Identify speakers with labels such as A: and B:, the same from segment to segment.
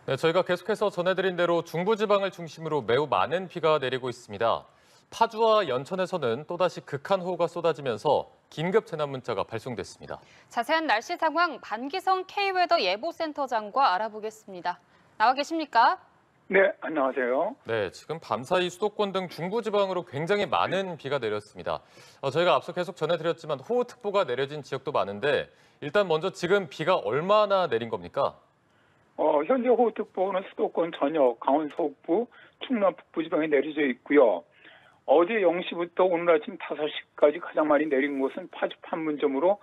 A: 네, 저희가 계속해서 전해드린 대로 중부지방을 중심으로 매우 많은 비가 내리고 있습니다. 파주와 연천에서는 또다시 극한호우가 쏟아지면서 긴급 재난 문자가 발송됐습니다.
B: 자세한 날씨 상황 반기성 K웨더 예보센터장과 알아보겠습니다. 나와 계십니까?
C: 네, 안녕하세요.
A: 네, 지금 밤사이 수도권 등 중부지방으로 굉장히 많은 비가 내렸습니다. 저희가 앞서 계속 전해드렸지만 호우특보가 내려진 지역도 많은데 일단 먼저 지금 비가 얼마나 내린 겁니까?
C: 현재 호우특보는 수도권 전역, 강원 서북부, 충남 북부 지방에 내려져 있고요. 어제 0시부터 오늘 아침 5시까지 가장 많이 내린 곳은 파주 판문점으로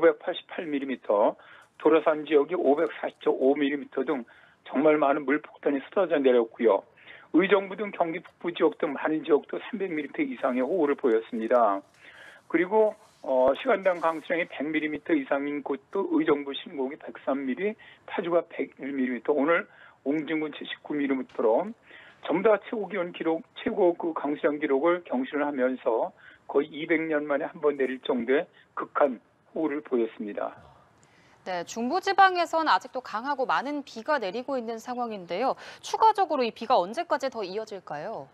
C: 588mm, 도로산 지역이 540.5mm 등 정말 많은 물폭탄이 쏟아져 내렸고요. 의정부 등 경기 북부 지역 등 많은 지역도 300mm 이상의 호우를 보였습니다. 그리고 시간당 강수량이 100mm 이상인 곳도 의정부 신곡이 103mm, 파주가 101mm, 오늘 옹진군 79mm로 전부 다 최고 기온 기록, 최고 그 강수량 기록을 경신을 하면서 거의 200년 만에 한 번 내릴 정도의 극한 호우를 보였습니다.
B: 네, 중부지방에선 아직도 강하고 많은 비가 내리고 있는 상황인데요. 추가적으로 이 비가 언제까지 더 이어질까요?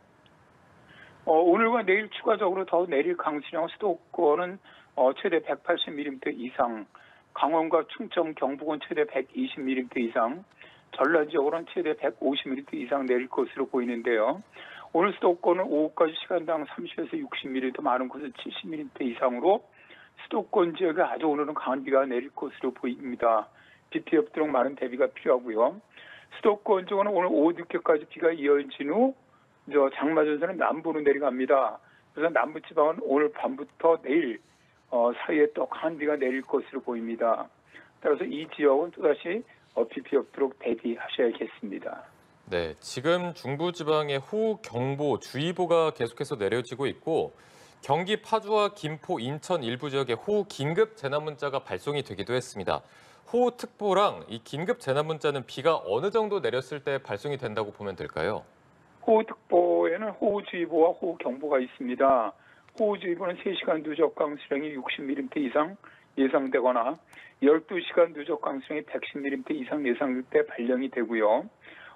C: 오늘과 내일 추가적으로 더 내릴 강수량 수도권은 최대 180mm 이상, 강원과 충청, 경북은 최대 120mm 이상, 전라 지역으로는 최대 150mm 이상 내릴 것으로 보이는데요. 오늘 수도권은 오후까지 시간당 30에서 60mm, 많은 곳은 70mm 이상으로 수도권 지역에 아주 오늘은 강한 비가 내릴 것으로 보입니다. 비 피해 없도록 많은 대비가 필요하고요. 수도권 쪽은 오늘 오후 늦게까지 비가 이어진 후 장마전선은 남부로 내려갑니다. 그래서 남부지방은 오늘 밤부터 내일 사이에 또 강한 비가 내릴 것으로 보입니다. 따라서 이 지역은 또다시 비 피해 없도록 대비하셔야겠습니다.
A: 네, 지금 중부지방에 호우 경보, 주의보가 계속해서 내려지고 있고 경기 파주와 김포, 인천 일부 지역에 호우 긴급 재난 문자가 발송이 되기도 했습니다. 호우 특보랑 이 긴급 재난 문자는 비가 어느 정도 내렸을 때 발송이 된다고 보면 될까요?
C: 호우특보에는 호우주의보와 호우경보가 있습니다. 호우주의보는 3시간 누적 강수량이 60mm 이상 예상되거나 12시간 누적 강수량이 110mm 이상 예상될 때 발령이 되고요.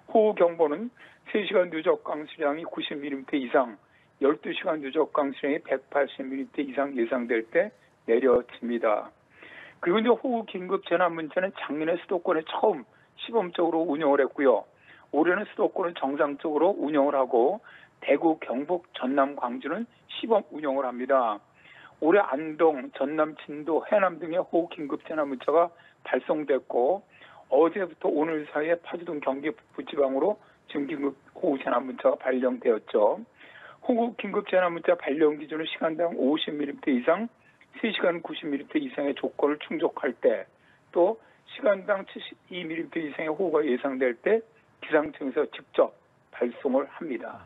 C: 호우경보는 3시간 누적 강수량이 90mm 이상, 12시간 누적 강수량이 180mm 이상 예상될 때 내려집니다. 그리고 이제 호우 긴급 재난 문자는 작년에 수도권에 처음 시범적으로 운영을 했고요. 올해는 수도권은 정상적으로 운영을 하고 대구, 경북, 전남, 광주는 시범 운영을 합니다. 올해 안동, 전남, 진도, 해남 등의 호우 긴급 재난 문자가 발송됐고 어제부터 오늘 사이에 파주 등 경기 북부 지방으로 지금 긴급 호우 재난 문자가 발령되었죠. 호우 긴급 재난 문자 발령 기준은 시간당 50mm 이상, 3시간 90mm 이상의 조건을 충족할 때, 또 시간당 72mm 이상의 호우가 예상될 때 기상청에서 직접 발송을 합니다.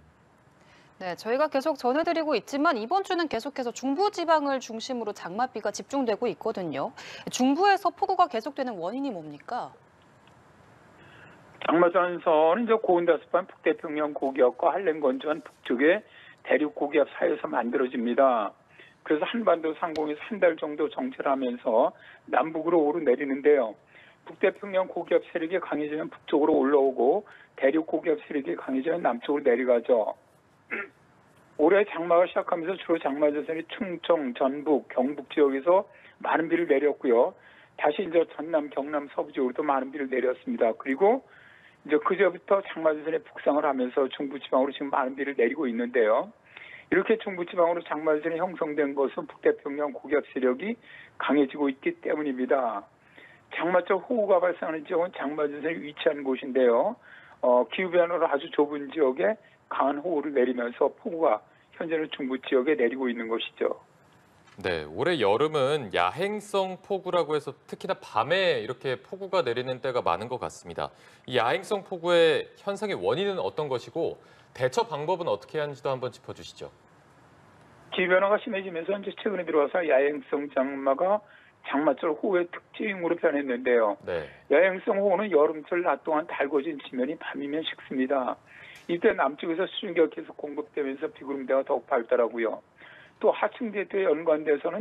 B: 네, 저희가 계속 전해드리고 있지만 이번 주는 계속해서 중부지방을 중심으로 장맛비가 집중되고 있거든요. 중부에서 폭우가 계속되는 원인이 뭡니까?
C: 장마전선은 이제 고온다습한 북태평양 고기압과 한랭건조한 북쪽의 대륙 고기압 사이에서 만들어집니다. 그래서 한반도 상공에서 한 달 정도 정체를 하면서 남북으로 오르내리는데요. 북태평양 고기압 세력이 강해지면 북쪽으로 올라오고 대륙 고기압 세력이 강해지면 남쪽으로 내려가죠. 올해 장마가 시작하면서 주로 장마전선이 충청, 전북, 경북 지역에서 많은 비를 내렸고요. 다시 이제 전남, 경남, 서부 지역으로도 많은 비를 내렸습니다. 그리고 이제 그제부터 장마전선이 북상을 하면서 중부지방으로 지금 많은 비를 내리고 있는데요. 이렇게 중부지방으로 장마전선이 형성된 것은 북태평양 고기압 세력이 강해지고 있기 때문입니다. 장마철 호우가 발생하는 지역은 장마전선이 위치한 곳인데요. 기후변화로 아주 좁은 지역에 강한 호우를 내리면서 폭우가 현재는 중부 지역에 내리고 있는 것이죠.
A: 네, 올해 여름은 야행성 폭우라고 해서 특히나 밤에 이렇게 폭우가 내리는 때가 많은 것 같습니다. 이 야행성 폭우의 현상의 원인은 어떤 것이고 대처 방법은 어떻게 하는지도 한번 짚어주시죠.
C: 기후변화가 심해지면서 이제 최근에 들어와서 야행성 장마가 장마철 호우의 특징으로 변했는데요.
A: 네.
C: 야행성 호우는 여름철 낮 동안 달궈진 지면이 밤이면 식습니다. 이때 남쪽에서 수증기가 계속 공급되면서 비구름대가 더욱 발달하고요. 또 하층 대도에 연관돼서는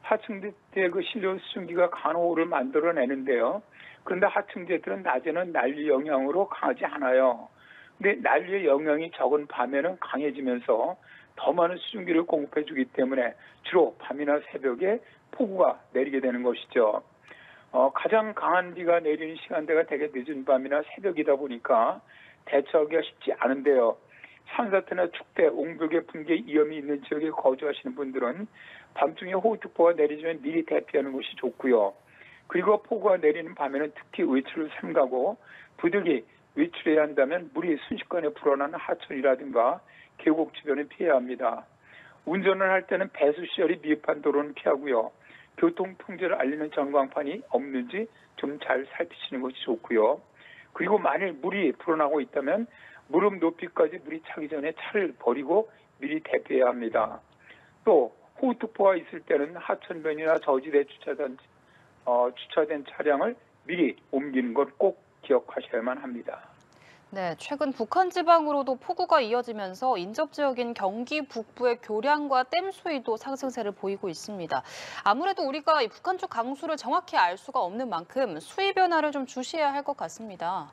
C: 하층지대 그 신료 수증기가 간호를 만들어내는데요. 그런데 하층지대들은 낮에는 난리 영향으로 강하지 않아요. 근데 난리의 영향이 적은 밤에는 강해지면서 더 많은 수증기를 공급해주기 때문에 주로 밤이나 새벽에 폭우가 내리게 되는 것이죠. 가장 강한 비가 내리는 시간대가 되게 늦은 밤이나 새벽이다 보니까 대처하기가 쉽지 않은데요. 산사태나 축대, 옹벽의 붕괴 위험이 있는 지역에 거주하시는 분들은 밤중에 호우특보가 내리면 미리 대피하는 것이 좋고요. 그리고 폭우가 내리는 밤에는 특히 외출을 삼가고 부득이 외출해야 한다면 물이 순식간에 불어나는 하천이라든가 계곡 주변을 피해야 합니다. 운전을 할 때는 배수 시설이 미흡한 도로는 피하고요. 교통 통제를 알리는 전광판이 없는지 좀 잘 살피시는 것이 좋고요. 그리고 만일 물이 불어나고 있다면 무릎 높이까지 물이 차기 전에 차를 버리고 미리 대피해야 합니다. 또 호우특보가 있을 때는 하천변이나 저지대에 주차된 차량을 미리 옮기는 걸 꼭 기억하셔야만 합니다.
B: 네, 최근 북한 지방으로도 폭우가 이어지면서 인접 지역인 경기 북부의 교량과 댐 수위도 상승세를 보이고 있습니다. 아무래도 우리가 이 북한 쪽 강수를 정확히 알 수가 없는 만큼 수위 변화를 좀 주시해야 할 것 같습니다.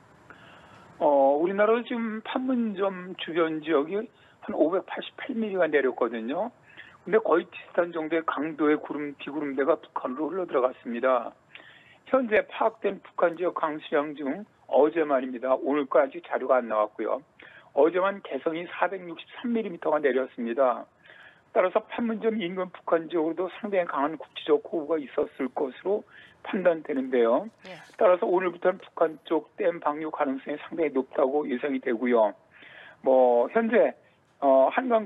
C: 우리나라도 지금 판문점 주변 지역이 한 588mm가 내렸거든요. 근데 거의 비슷한 정도의 강도의 비구름대가 북한으로 흘러들어갔습니다. 현재 파악된 북한 지역 강수량 중 어제만입니다. 오늘까지 자료가 안 나왔고요. 어제만 개성이 463mm가 내렸습니다. 따라서 판문점 인근 북한 지역으로도 상당히 강한 국지적 호우가 있었을 것으로 판단되는데요. 따라서 오늘부터는 북한 쪽 댐 방류 가능성이 상당히 높다고 예상이 되고요. 현재 한강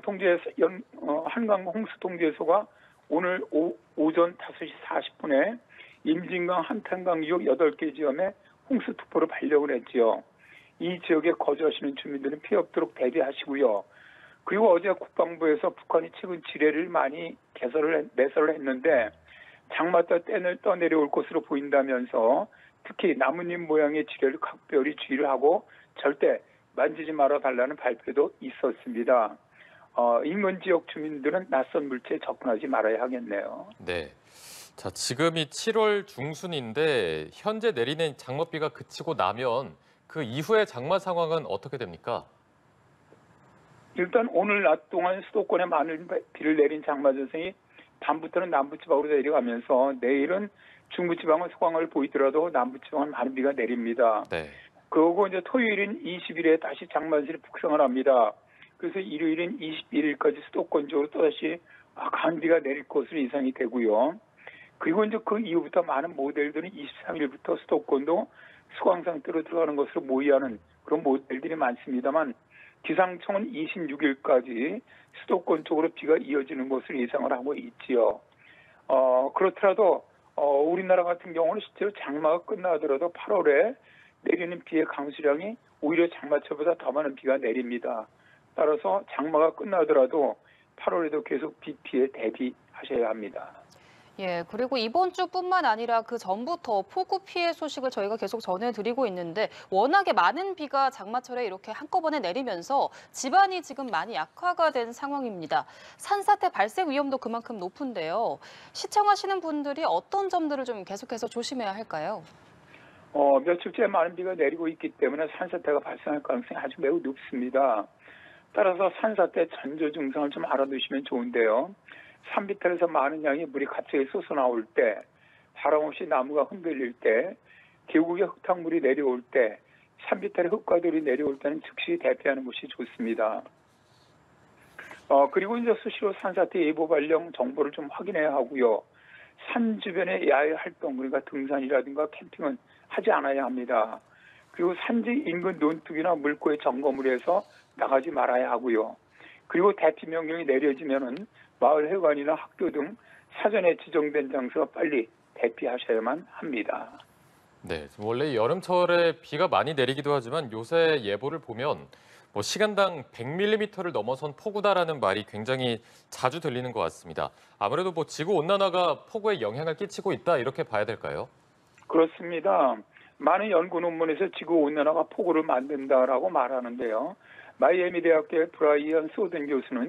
C: 홍수 통제소가 오늘 오전 5시 40분에 임진강, 한탄강 지역 8개 지점에 홍수특보를 발령을 했지요. 이 지역에 거주하시는 주민들은 피해 없도록 대비하시고요. 그리고 어제 국방부에서 북한이 최근 지뢰를 많이 매설을 했는데 장마다 떠내려올 것으로 보인다면서 특히 나뭇잎 모양의 지뢰를 각별히 주의를 하고 절대 만지지 말아 달라는 발표도 있었습니다. 인근 지역 주민들은 낯선 물체에 접근하지 말아야 하겠네요.
A: 네. 자, 지금이 7월 중순인데 현재 내리는 장맛비가 그치고 나면 그 이후의 장마 상황은 어떻게 됩니까?
C: 일단 오늘 낮 동안 수도권에 많은 비를 내린 장마전선이 밤부터는 남부지방으로 내려가면서 내일은 중부지방은 소강을 보이더라도 남부지방은 많은 비가 내립니다.
A: 네.
C: 그리고 이제 토요일인 20일에 다시 장마전선이 북상을 합니다. 그래서 일요일인 21일까지 수도권 쪽으로 또다시 강한 비가 내릴 것으로 예상이 되고요. 그리고 이제 그 이후부터 많은 모델들은 23일부터 수도권도 수강 상태로 들어가는 것으로 모의하는 그런 모델들이 많습니다만 기상청은 26일까지 수도권 쪽으로 비가 이어지는 것으로 예상을 하고 있지요. 그렇더라도 우리나라 같은 경우는 실제로 장마가 끝나더라도 8월에 내리는 비의 강수량이 오히려 장마철보다 더 많은 비가 내립니다. 따라서 장마가 끝나더라도 8월에도 계속 비 피해 대비하셔야 합니다.
B: 예, 그리고 이번 주뿐만 아니라 그 전부터 폭우 피해 소식을 저희가 계속 전해드리고 있는데 워낙에 많은 비가 장마철에 이렇게 한꺼번에 내리면서 집안이 지금 많이 약화가 된 상황입니다. 산사태 발생 위험도 그만큼 높은데요. 시청하시는 분들이 어떤 점들을 좀 계속해서 조심해야 할까요?
C: 며칠째 많은 비가 내리고 있기 때문에 산사태가 발생할 가능성이 아주 매우 높습니다. 따라서 산사태 전조 증상을 좀 알아두시면 좋은데요. 산비탈에서 많은 양의 물이 갑자기 솟아나올 때, 바람 없이 나무가 흔들릴 때, 계곡에 흙탕물이 내려올 때, 산비탈에 흙과 돌이 내려올 때는 즉시 대피하는 것이 좋습니다. 그리고 이제 수시로 산사태 예보 발령 정보를 좀 확인해야 하고요. 산 주변의 야외 활동, 그러니까 등산이라든가 캠핑은 하지 않아야 합니다. 그리고 산지 인근 논둑이나 물고의 점검을 해서 나가지 말아야 하고요. 그리고 대피 명령이 내려지면은 마을 회관이나 학교 등 사전에 지정된 장소로 빨리 대피하셔야만 합니다.
A: 네, 원래 여름철에 비가 많이 내리기도 하지만 요새 예보를 보면 시간당 100mm를 넘어선 폭우다라는 말이 굉장히 자주 들리는 것 같습니다. 아무래도 지구 온난화가 폭우에 영향을 끼치고 있다 이렇게 봐야 될까요?
C: 그렇습니다. 많은 연구 논문에서 지구 온난화가 폭우를 만든다라고 말하는데요. 마이애미 대학교의 브라이언 소든 교수는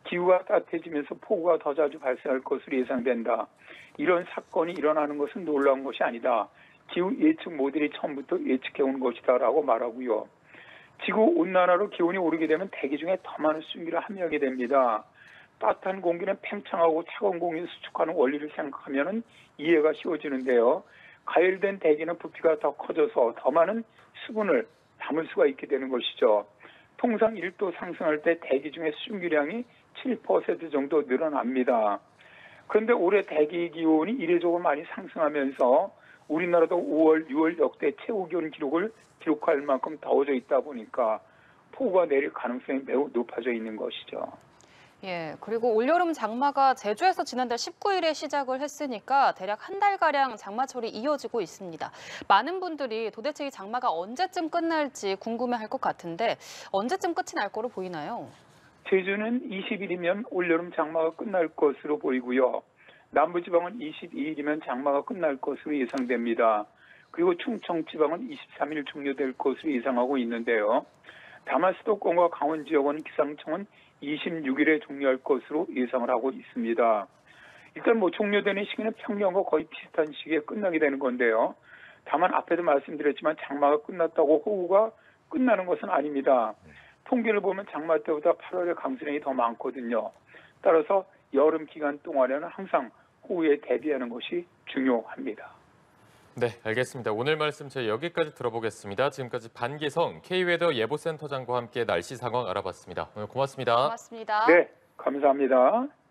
C: 기후가 따뜻해지면서 폭우가 더 자주 발생할 것으로 예상된다. 이런 사건이 일어나는 것은 놀라운 것이 아니다. 기후 예측 모델이 처음부터 예측해온 것이다라고 말하고요. 지구 온난화로 기온이 오르게 되면 대기 중에 더 많은 수증기를 함유하게 됩니다. 따뜻한 공기는 팽창하고 차가운 공기를 수축하는 원리를 생각하면 이해가 쉬워지는데요. 가열된 대기는 부피가 더 커져서 더 많은 수분을 담을 수가 있게 되는 것이죠. 통상 1도 상승할 때 대기 중에 수증기량이 7% 정도 늘어납니다. 그런데 올해 대기 기온이 이례적으로 많이 상승하면서 우리나라도 5월, 6월 역대 최고 기온 기록을 기록할 만큼 더워져 있다 보니까 폭우가 내릴 가능성이 매우 높아져 있는 것이죠.
B: 예, 그리고 올여름 장마가 제주에서 지난달 19일에 시작을 했으니까 대략 한 달가량 장마철이 이어지고 있습니다. 많은 분들이 도대체 이 장마가 언제쯤 끝날지 궁금해할 것 같은데 언제쯤 끝이 날 거로 보이나요?
C: 제주는 20일이면 올여름 장마가 끝날 것으로 보이고요. 남부지방은 22일이면 장마가 끝날 것으로 예상됩니다. 그리고 충청지방은 23일 종료될 것으로 예상하고 있는데요. 다만 수도권과 강원 지역은 기상청은 26일에 종료할 것으로 예상을 하고 있습니다. 일단 종료되는 시기는 평년과 거의 비슷한 시기에 끝나게 되는 건데요. 다만 앞에도 말씀드렸지만 장마가 끝났다고 호우가 끝나는 것은 아닙니다. 통계를 보면 장마 때보다 8월에 강수량이 더 많거든요. 따라서 여름 기간 동안에는 항상 호우에 대비하는 것이 중요합니다.
A: 네, 알겠습니다. 오늘 말씀 저희 여기까지 들어보겠습니다. 지금까지 반기성 K웨더 예보센터장과 함께 날씨 상황 알아봤습니다. 오늘 고맙습니다.
B: 고맙습니다.
C: 네, 감사합니다.